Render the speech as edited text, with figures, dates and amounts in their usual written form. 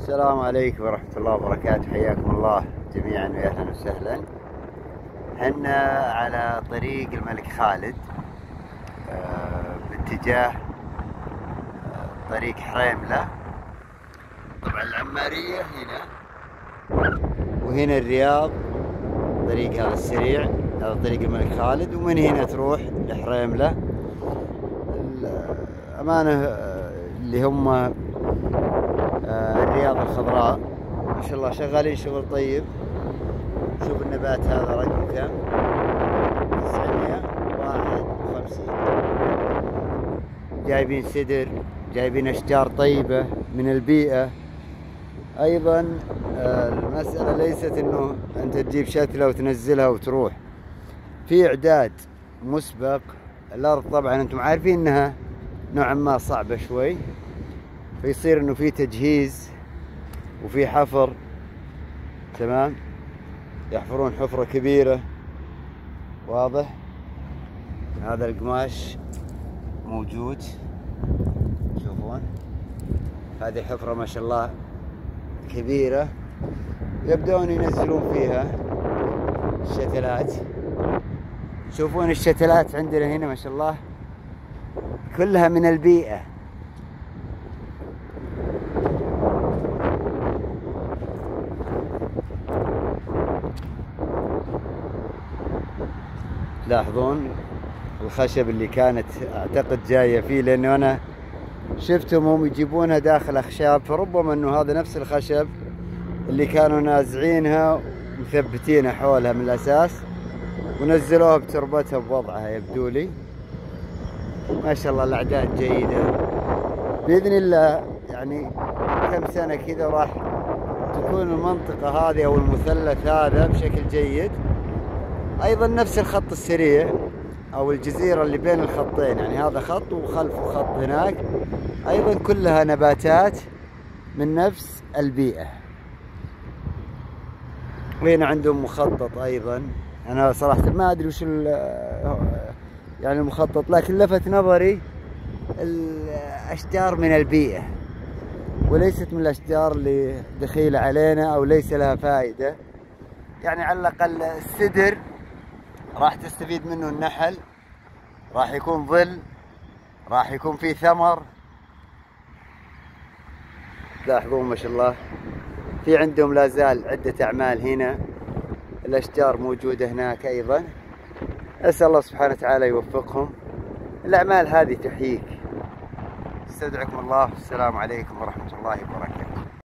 السلام عليكم ورحمة الله وبركاته. حياكم الله جميعا وأهلا وسهلا. حنا على طريق الملك خالد باتجاه طريق حريملة. طبعا العمارية هنا وهنا الرياض، طريق هذا السريع، هذا طريق الملك خالد، ومن هنا تروح لحريملة. الأمانة اللي هم الرياض الخضراء ما شاء الله شغالين شغل طيب. شوف النبات هذا رقم كم؟ 951. جايبين سدر، جايبين أشجار طيبة من البيئة. أيضا المسألة ليست إنه أنت تجيب شتلة وتنزلها وتروح، في إعداد مسبق. الأرض طبعا أنتم عارفين إنها نوعا ما صعبة شوي، فيصير إنه في تجهيز وفي حفر. تمام، يحفرون حفرة كبيرة، واضح. هذا القماش موجود، تشوفون هذه حفرة ما شاء الله كبيرة، يبدأون ينزلون فيها الشتلات. تشوفون الشتلات عندنا هنا ما شاء الله كلها من البيئة. تلاحظون الخشب اللي كانت اعتقد جاية فيه، لانه انا شفتهم هم يجيبونها داخل اخشاب، فربما انه هذا نفس الخشب اللي كانوا نازعينها ومثبتينها حولها من الاساس ونزلوها بتربتها بوضعها. يبدو لي ما شاء الله الاعداد جيدة باذن الله. يعني كم سنة كذا راح تكون المنطقة هذه او المثلث هذا بشكل جيد. ايضا نفس الخط السريع او الجزيرة اللي بين الخطين، يعني هذا خط وخلفه خط هناك، ايضا كلها نباتات من نفس البيئة. وهنا عندهم مخطط ايضا، انا صراحة ما ادري وش يعني المخطط، لكن لفت نظري الاشجار من البيئة وليست من الاشجار اللي دخيلة علينا او ليس لها فائدة. يعني على الاقل السدر راح تستفيد منه النحل، راح يكون ظل، راح يكون فيه ثمر. تلاحظون ما شاء الله في عندهم لا زال عدة أعمال هنا، الأشجار موجودة هناك أيضا. أسأل الله سبحانه وتعالى يوفقهم، الأعمال هذه تحييك. استودعكم الله، السلام عليكم ورحمة الله وبركاته.